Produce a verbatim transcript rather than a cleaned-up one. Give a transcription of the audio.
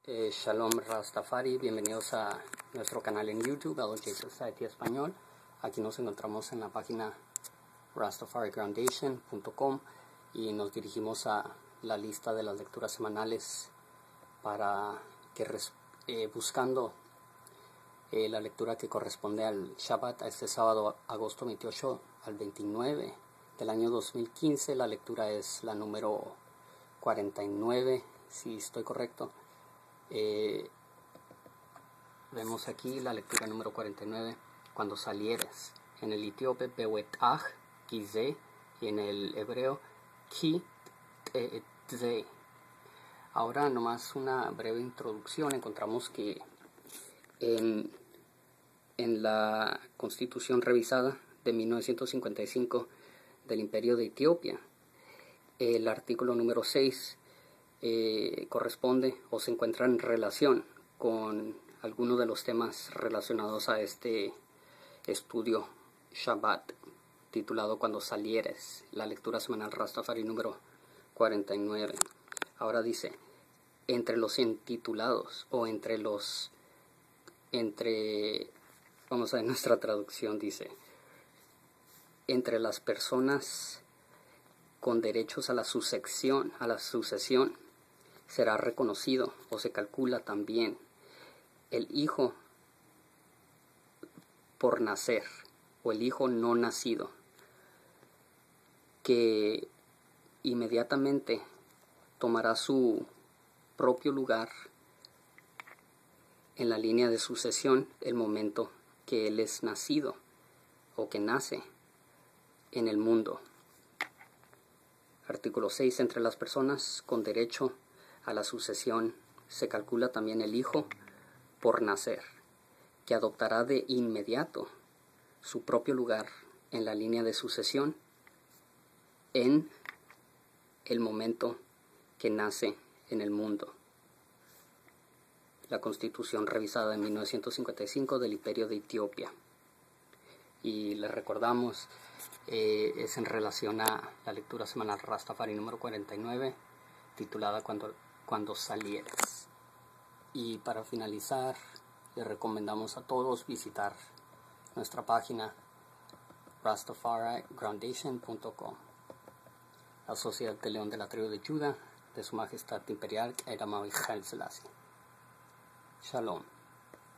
Eh, Shalom Rastafari, bienvenidos a nuestro canal en YouTube, L J Society Español. Aquí nos encontramos en la página Rastafari Groundation punto com y nos dirigimos a la lista de las lecturas semanales para que eh, buscando eh, la lectura que corresponde al Shabbat, a este sábado, agosto veintiocho al veintinueve del año dos mil quince. La lectura es la número cuarenta y nueve, si estoy correcto. Eh, vemos aquí la lectura número cuarenta y nueve. Cuando salieres, en el etíope bewetach kize y en el hebreo ki tze. Ahora nomás una breve introducción. Encontramos que en, en la Constitución revisada de mil novecientos cincuenta y cinco del Imperio de Etiopía, el artículo número seis Eh, corresponde o se encuentra en relación con algunos de los temas relacionados a este estudio Shabbat, titulado Cuando salieres, la lectura semanal Rastafari número cuarenta y nueve. Ahora dice, entre los intitulados o entre los, entre, vamos a ver nuestra traducción, dice, entre las personas con derechos a la sucesión, a la sucesión, será reconocido o se calcula también el hijo por nacer o el hijo no nacido, que inmediatamente tomará su propio lugar en la línea de sucesión el momento que él es nacido o que nace en el mundo. Artículo seis. Entre las personas con derecho a la sucesión se calcula también el hijo por nacer, que adoptará de inmediato su propio lugar en la línea de sucesión en el momento que nace en el mundo. La Constitución revisada en mil novecientos cincuenta y cinco del Imperio de Etiopía. Y les recordamos, eh, es en relación a la lectura semanal Rastafari número cuarenta y nueve, titulada Cuando, cuando salieres. Y para finalizar, les recomendamos a todos visitar nuestra página Rastafari Groundation punto com, la Sociedad de León de la Tribu de Judá, de Su Majestad Imperial Haile Selassie. Shalom.